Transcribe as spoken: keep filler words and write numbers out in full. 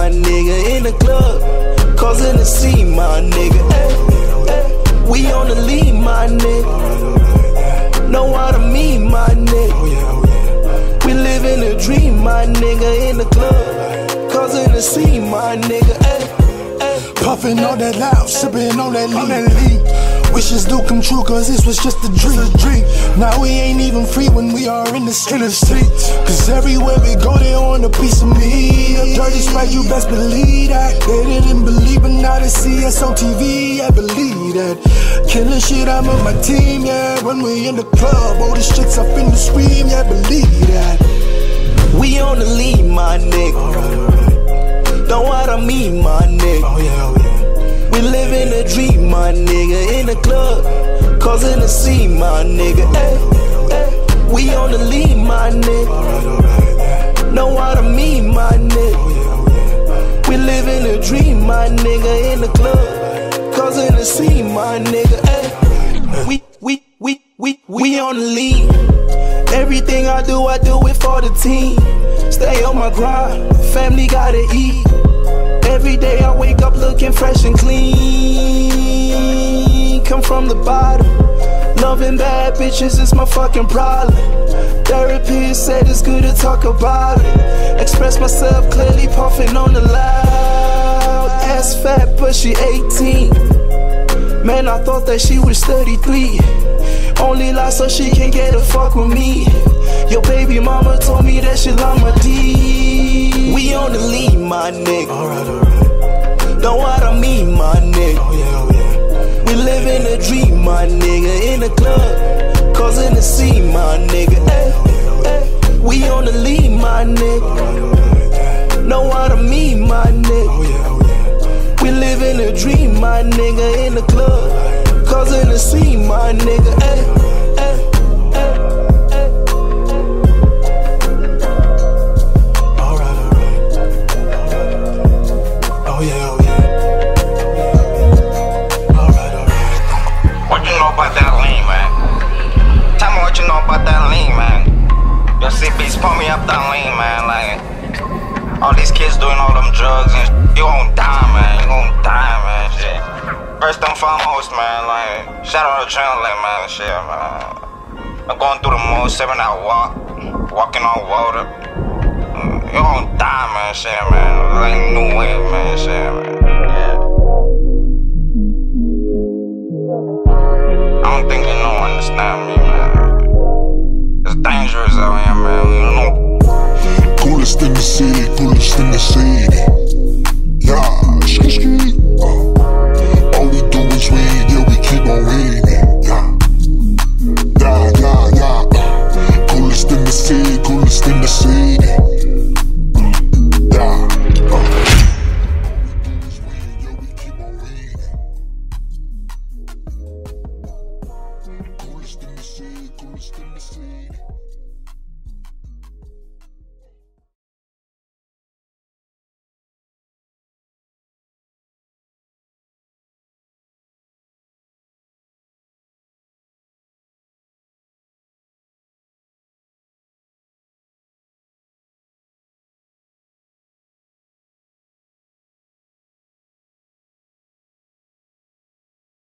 my nigga. In the club, causing a scene, my nigga. Ay, ay, we on the lead, my nigga. Know what I mean, my nigga. We living a dream, my nigga. In the club, causing a scene, my nigga. Ay, ay. Puffin' on that loud, sippin' on that lean. Wishes do come true, cause this was just a dream. dream. Now we ain't even free when we are in the streets. Cause everywhere we go, they want a piece of me. A dirty sprite, you best believe that. They didn't believe, but now they see us on T V, I believe that. Killing shit, I'm with my team, yeah. When we in the club, all these chicks up in the scream, yeah, believe that. We on the lead, my nigga. Know what I mean, my nigga. Oh yeah, oh yeah. We living a dream, my nigga. In the club, causing a scene, my nigga. Ay, ay, we on the lead, my nigga. Know what I mean, my nigga. We living a dream, my nigga. In the club, causing a scene, my nigga. Ay, we, we, we, we, we on the lead. Everything I do, I do it for the team. Stay on my grind, family gotta eat. Every day I wake up looking fresh and clean. Come from the bottom. Loving bad bitches is my fucking problem. Therapist said it's good to talk about it. Express myself clearly, puffing on the loud. Ass fat but she eighteen. Man, I thought that she was thirty-three. Only lie so she can get a fuck with me. Your baby mama told me that she love my D. We on the lead, my nigga. Alright, alright. Know what I mean, my nigga. Oh yeah, oh yeah. We living a dream, my nigga. In the club, causing a scene, my nigga. Ay, ay, we on the lead, my nigga. Know what I mean, my nigga. Oh yeah, oh yeah. We living a dream, my nigga. In the club, causing a scene, my nigga. Ay, oh yeah, oh yeah. Alright, alright. What you know about that lean, man? Tell me what you know about that lean, man. Your C B's pull me up that lean, man. Like, all these kids doing all them drugs and shit. You gon' die, man. You gon' die, man. Shit. First and foremost, man, like, shout out to adrenaline, man. Shit, man. I'm going through the most seven hour walk, walking on water. You gon' die, man, shit, man. Like new wave, man, shit, man. Yeah. I don't think you don't understand me, man. It's dangerous out here, man. You know. Coolest in the city, coolest in the city. Yeah, ski ski. Uh, all we do is win, yeah, we keep on winning. Yeah, yeah, yeah, yeah. Uh, coolest in the city, coolest in the city.